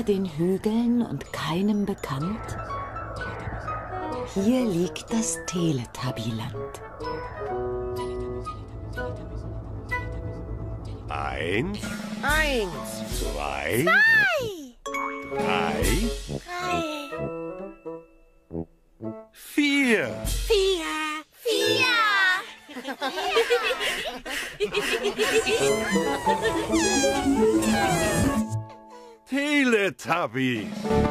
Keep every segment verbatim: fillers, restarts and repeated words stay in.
Unter den Hügeln und keinem bekannt? Hier liegt das Teletubbyland. Eins, Eins, zwei, zwei, drei, drei, vier. vier, vier. Teletubbies.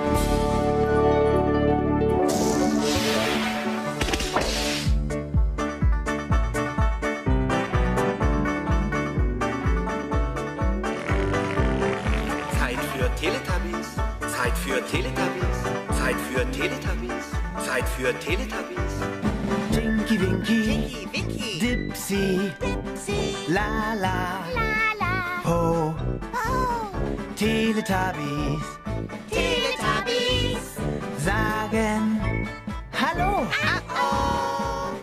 Zeit für Teletubbies, Zeit für Teletubbies, Zeit für Teletubbies, Zeit für Teletubbies. Tinky Winky, Tinky, Winky, Dipsy, Dipsy, La La, la la, Ho, oh, Teletubbies Teletubbies, sagen Hallo. oh,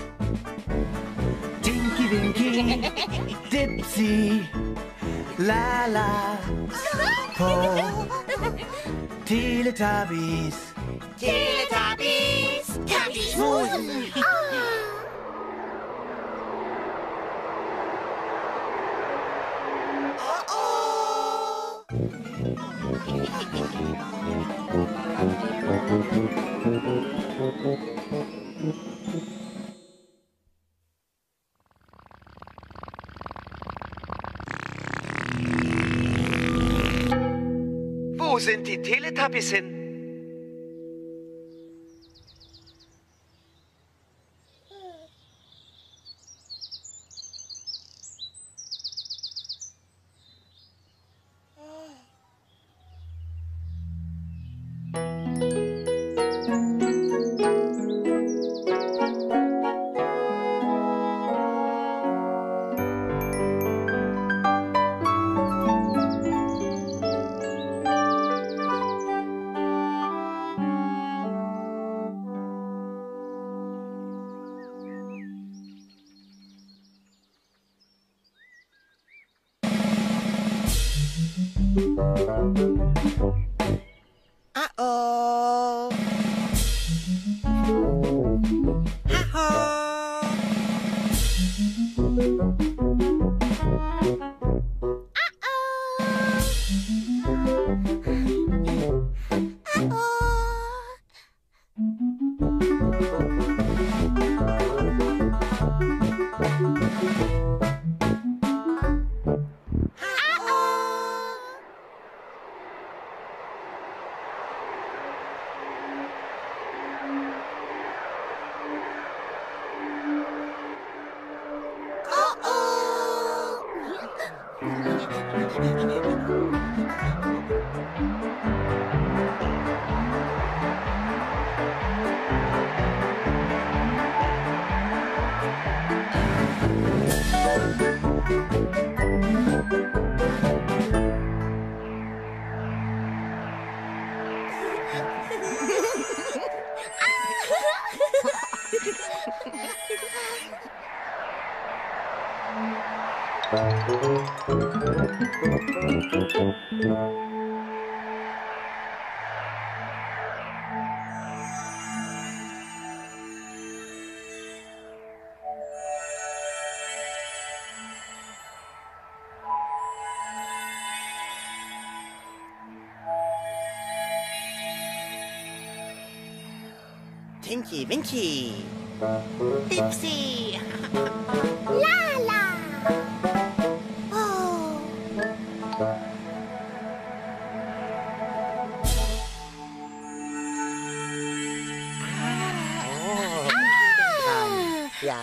Tinky Winky, Dipsy, La La, Ho, Teletubbies. Teletubbies, kann die schmusen. Oh, oh. Wo sind die Teletubbies hin? Uh-oh. Ha-ha. Tinky Winky, Dipsy, la la, oh. Ja.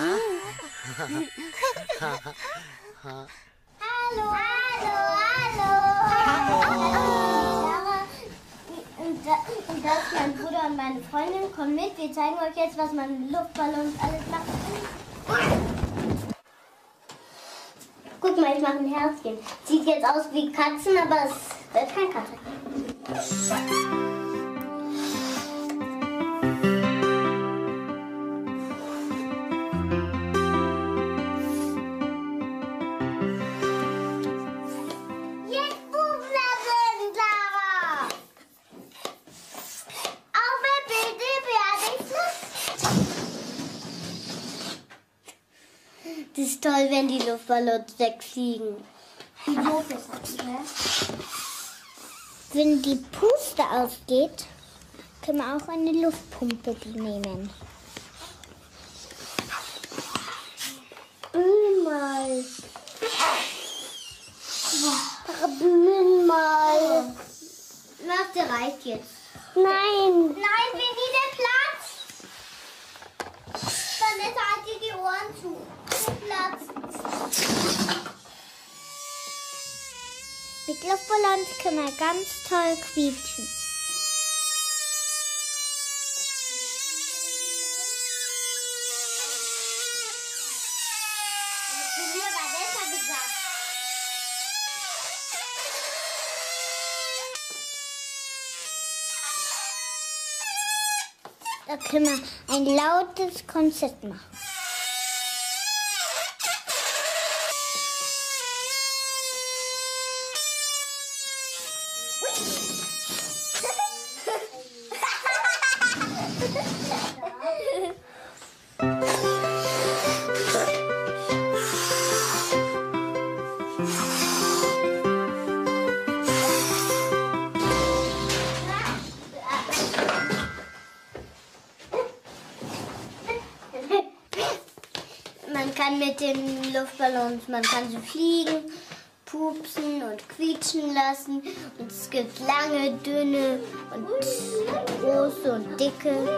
Hallo, hallo, hallo. Und, da, und das ist mein Bruder und meine Freundin. Kommt mit, wir zeigen euch jetzt, was man mit Luftballons alles macht. Guck mal, ich mache ein Herzchen. Sieht jetzt aus wie Katzen, aber es wird kein Katze. Jetzt Buchstaben, Sarah! toll, wenn die Luftballons wegfliegen. Wie doof ist das, ne? Wenn die Puste ausgeht, können wir auch eine Luftpumpe nehmen. Bühn mal. Bühn mal. Was, der reicht jetzt. Nein! Nein, Winnie, der Platz. Dann ist halt die Ohren zu. Der Platz. Mit Luftballons können wir ganz toll quietschen. Zu mir war besser gesagt. Da können wir ein lautes Konzert machen. Man kann mit den Luftballons, man kann sie fliegen, pupsen und quietschen lassen. Und es gibt lange, dünne und große und dicke.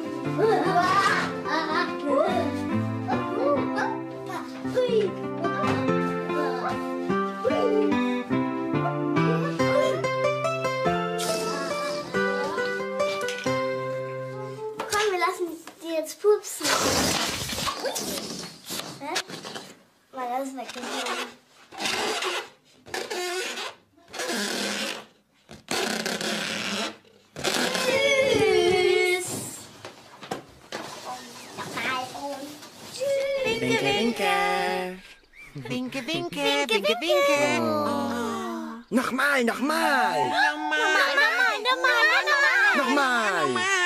Komm, wir lassen die jetzt pupsen. Hä? Mal das weggenommen. Tschüss. Winke, winke. Winke, winke, winke, winke. Nochmal, nochmal. Nochmal, nochmal, nochmal, Nochmal.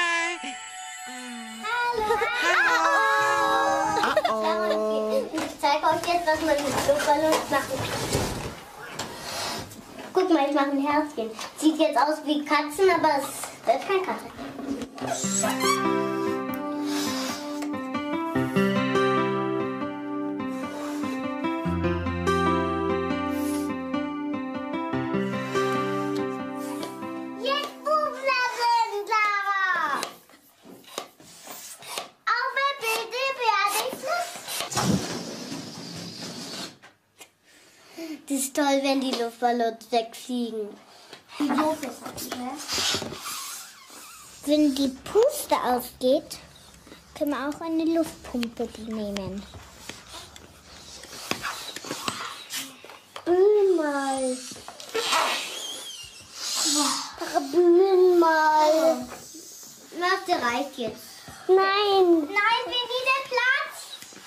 Ich zeige euch jetzt, was man mit Luftballons machen kann. Guck mal, ich mache ein Herzchen. Sieht jetzt aus wie Katzen, aber es wird kein Katze. Jetzt Buchstaben, Clara! Auf der Bitte werde ich Das ist toll, wenn die Luftballons wegfliegen. Wie doof ist das, ne? Wenn die Puste ausgeht, können wir auch eine Luftpumpe nehmen. Bühn mal. Bühn mal. Was, der reicht jetzt. Nein! Nein, Winnie, der Platz.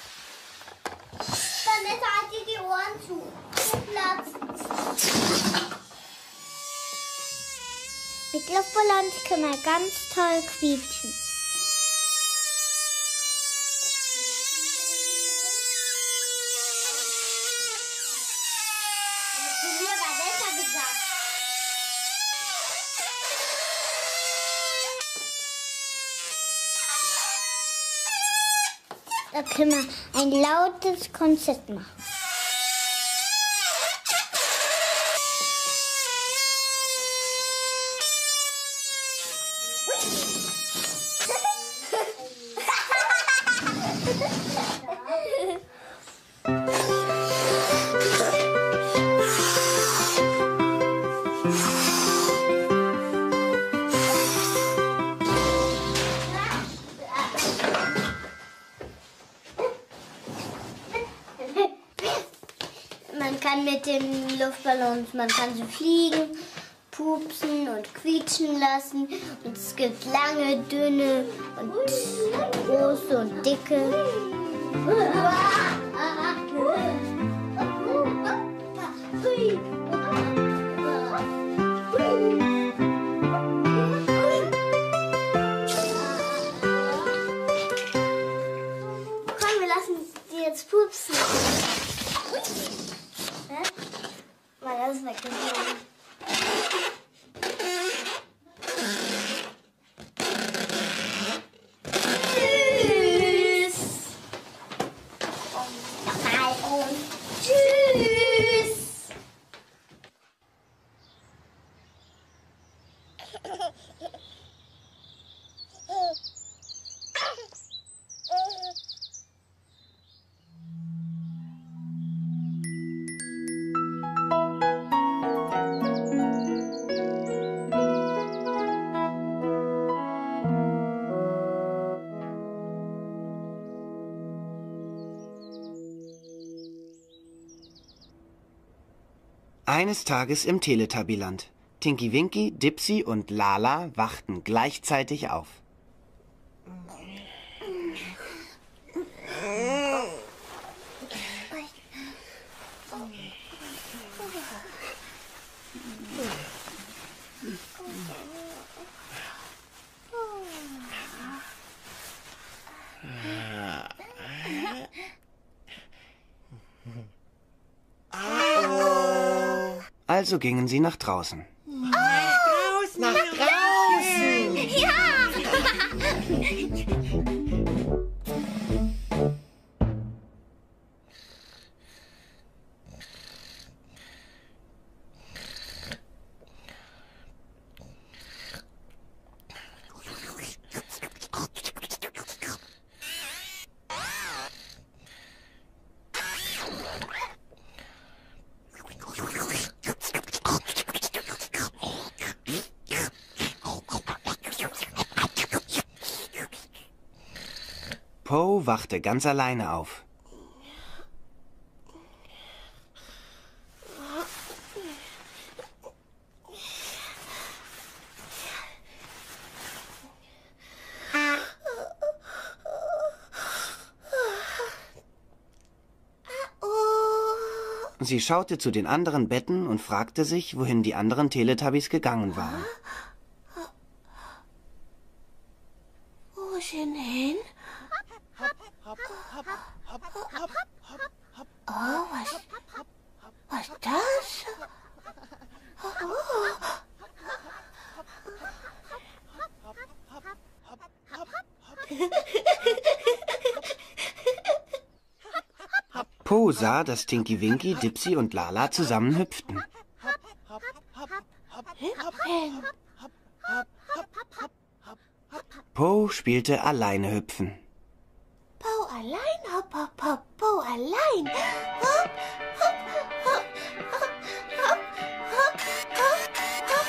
Dann ist halt die Ohren zu. Der Platz. Mit Luftballons können wir ganz toll quietschen. Zu mir war besser gesagt. Da können wir ein lautes Konzert machen. Man kann mit den Luftballons, man kann sie fliegen, pupsen und quietschen lassen. Und es gibt lange, dünne und große und dicke. Komm, wir lassen die jetzt pupsen. alles weggeflogen. Tschüss. Nochmal und tschüss. Eines Tages im Teletubbyland. Tinky Winky, Dipsy und Lala wachten gleichzeitig auf. Also gingen sie nach draußen. Draußen, nach draußen. Ja! Po wachte ganz alleine auf. Sie schaute zu den anderen Betten und fragte sich, wohin die anderen Teletubbies gegangen waren. Wo sind hin? Oh, was, was ist das? Oh. Po sah, dass Tinky Winky, Dipsy und Lala zusammen hüpften. Hüpfen. Po spielte alleine hüpfen. Po allein, hopp, hopp, hopp, Po allein. Hopp, hopp, hopp, hopp, hopp, hopp, hopp, hopp.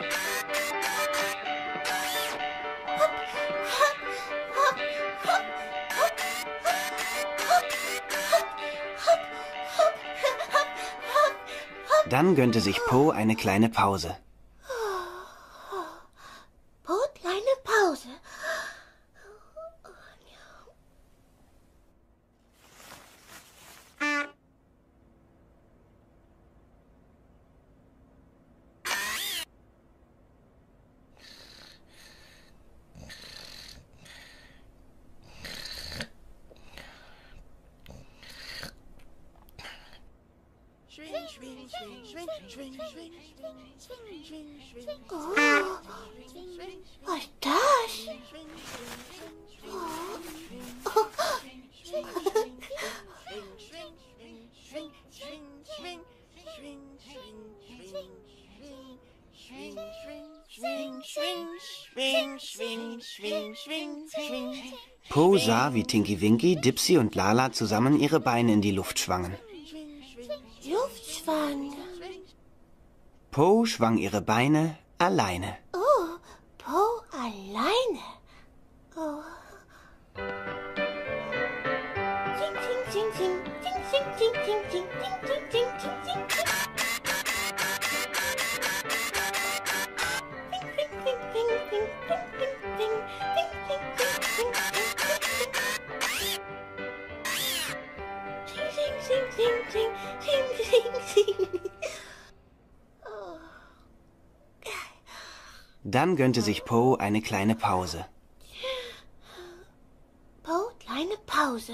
Hopp, hopp, hopp, hopp, hopp, hopp, hopp, hopp, hopp, hopp, hopp. Dann gönnte sich Po eine kleine Pause. Po, kleine Pause. Schwing, schwing, schwing, schwing, schwing, schwing, schwing, schwing, schwing, Oh, was ist das? Po sah, wie Tinky Winky, Dipsy und Lala zusammen ihre Beine in die Luft schwangen. Luftschwang. Po schwang ihre Beine alleine. Oh, Po alleine. Oh. Sing, sing, sing, sing, sing, sing, sing, sing, sing, sing, sing, sing, sing, sing. Sing, sing, sing, sing, sing, sing, sing, sing, sing, sing, sing, sing, sing, sing, sing, sing, sing, sing. Oh. Dann gönnte sich Po eine kleine Pause. Po, kleine Pause.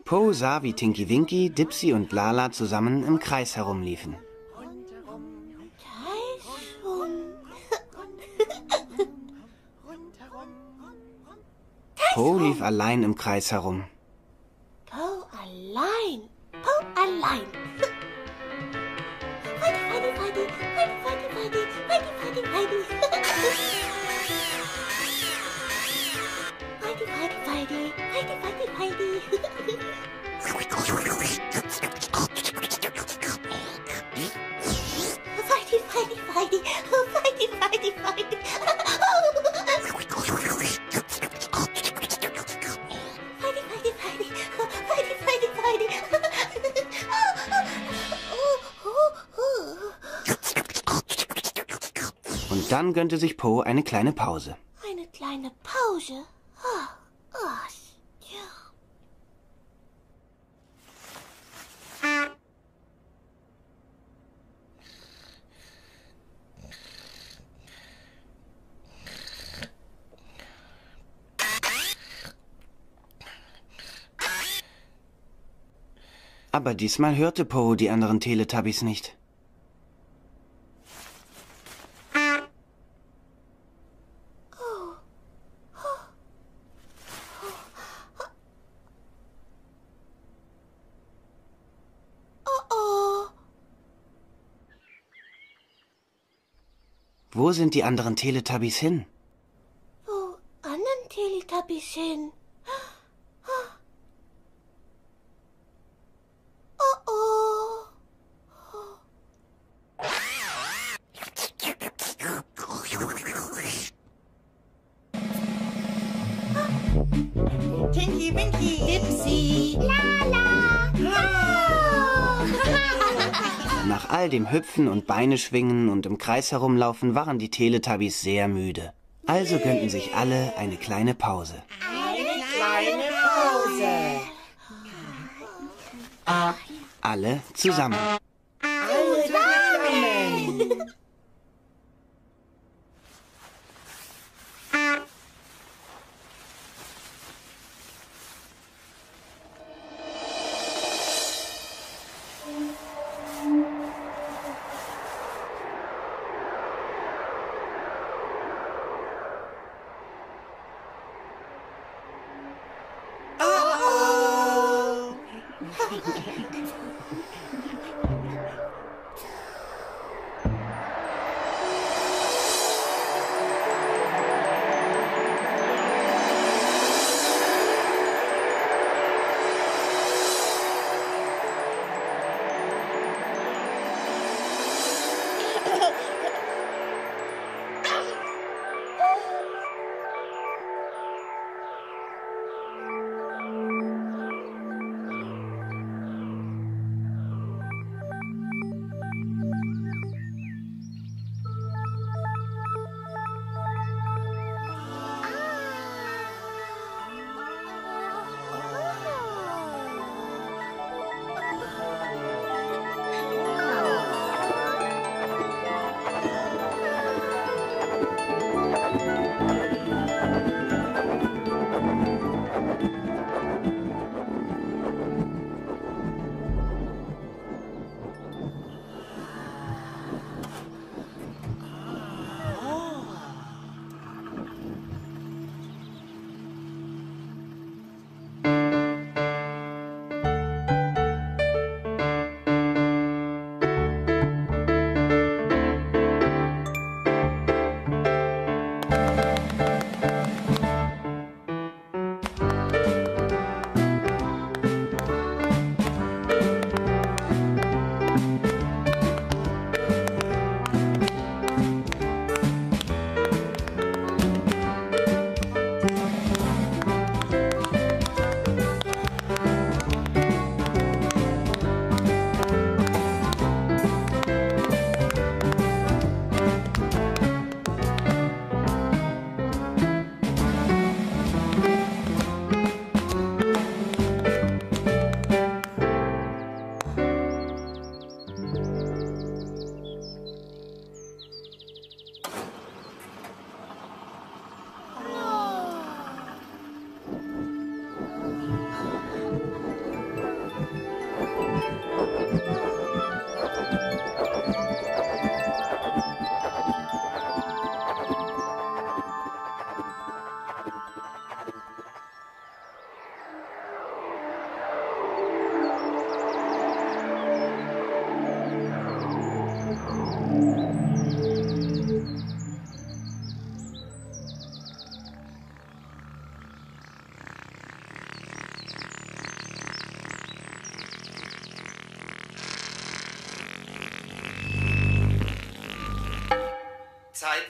Po sah, wie Tinky Winky, Dipsy und Lala zusammen im Kreis herumliefen. Po lief allein im Kreis herum. Po allein. Po allein. Heidi, Heidi, Heidi, Heidi, Heidi, Heidi, Heidi, Heidi, Heidi. Heidi, Heidi, Heidi, Heidi, Heidi, Heidi. Heidi, Heidi, Heidi, Heidi, Heidi, Heidi. Und dann gönnte sich Po eine kleine Pause. Eine kleine Pause? Oh, oh, ja. Aber diesmal hörte Po die anderen Teletubbies nicht. Wo sind die anderen Teletubbies hin? Wo anderen Teletubbies hin? Oh oh. Tinky Winky. Dipsy. Lala. Nach all dem Hüpfen und Beine schwingen und im Kreis herumlaufen waren die Teletubbies sehr müde. Also gönnten sich alle eine kleine Pause. Eine kleine Pause. Alle zusammen. Alle zusammen.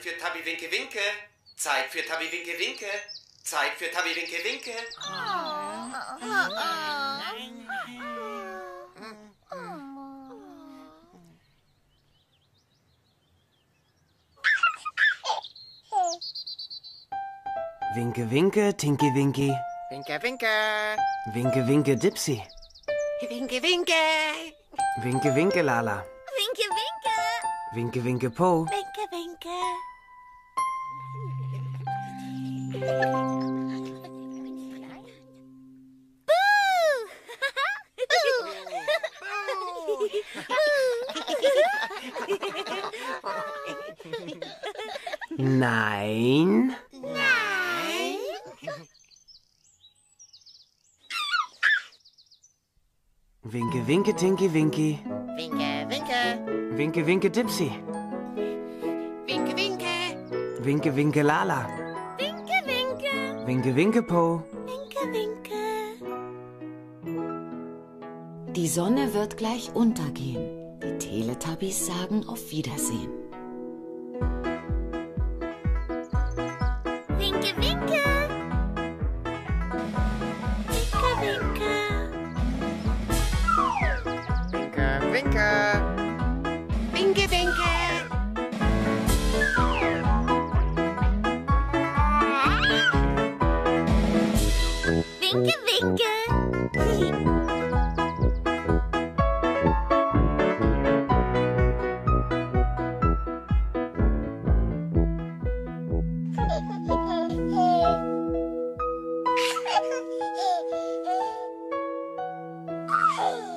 für Tabi Winke Winke. Zeit für Tabi Winke Winke. Zeit für Tabi Winke Winke. Winke Winke, Tinky Winky. Winke, winke. Winke Winke, Dipsy. Winke, winke. Winke Winke, Lala. Winke, winke. Winke Winke, Po. Winke, winke. Nein. Nein. Winke Winke, Tinky Winky. Winke, winke. Winke Winke, Dipsy. Winke, winke. Winke Winke, Lala. Winke, winke. Winke Winke, Po. Winke, winke. Die Sonne wird gleich untergehen. Die Teletubbies sagen auf Wiedersehen. Winke, winke. Winke, winke. Winke, winke. Winke, winke. Winke, winke. Oh.